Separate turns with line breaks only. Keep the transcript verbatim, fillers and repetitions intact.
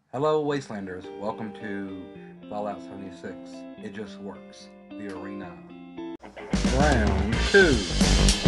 Hello, Wastelanders. Welcome to Fallout seventy-six. It just works. The arena. Round two.